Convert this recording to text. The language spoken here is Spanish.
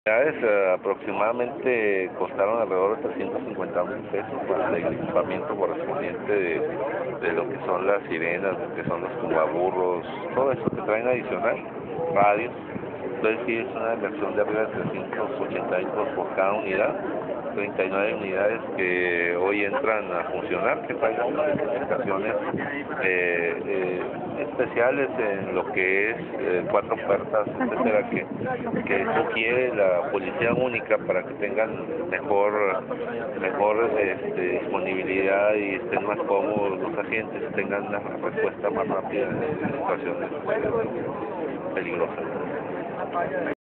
Aproximadamente costaron alrededor de 350,000 pesos para el equipamiento correspondiente de lo que son las sirenas, lo que son los tumbaburros, todo eso que traen adicional, radios. Entonces sí es una inversión de arriba de 380 euros por cada unidad, 39 unidades que hoy entran a funcionar, que traen unas especificaciones especiales en lo que es 4 puertas, etcétera, que sugiere la policía única para que tengan mejor disponibilidad y estén más cómodos los agentes, tengan una respuesta más rápida en situaciones peligrosas.